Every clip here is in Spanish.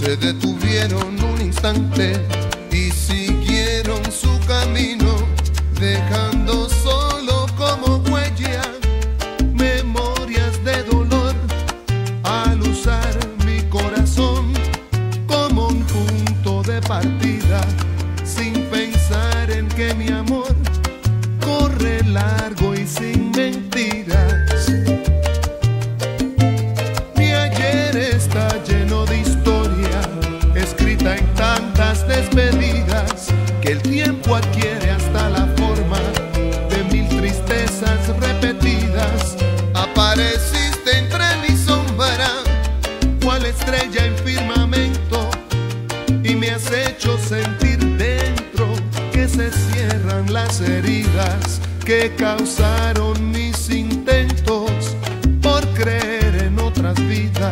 se detuvieron un instante y siguieron su camino, dejando solo como huella memorias de dolor, al usar mi corazón como un punto de partida, sin pensar en que mi amor corre largo y sin mentiras. Mi ayer está lleno de historia, escrita en tantas despedidas, que el tiempo adquiere hasta la forma de mil tristezas repetidas. Apareciste entre mi sombra, cual estrella en firmamento, y me has hecho sentir dentro que se cierran las heridas que causaron mis intentos por creer en otras vidas.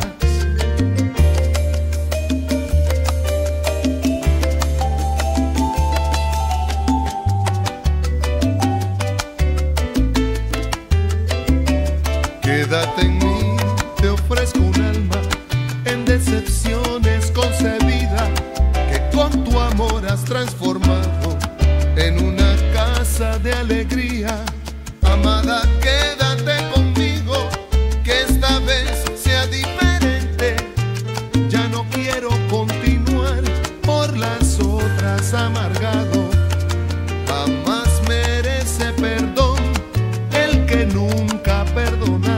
Quédate en mí, te ofrezco un alma en decepciones concebida, que con tu amor has transformado en una casa de alegría. Amada, quédate conmigo, que esta vez sea diferente. Ya no quiero continuar por las otras amargado. Jamás merece perdón el que nunca ha perdonado.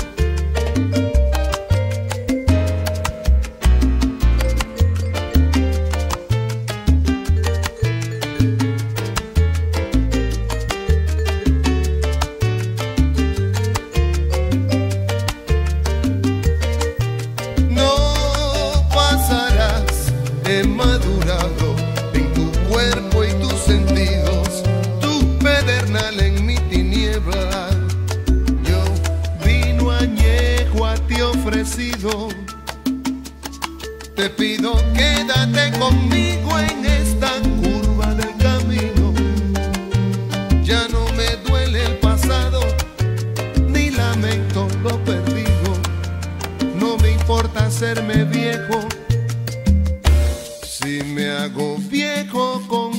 He madurado en tu cuerpo y tus sentidos, tu pedernal en mi tiniebla. Yo vino añejo a ti ofrecido. Te pido, quédate conmigo en esta curva del camino. Ya no me duele el pasado, ni lamento lo perdido. No me importa hacerme viejo, si me hago viejo con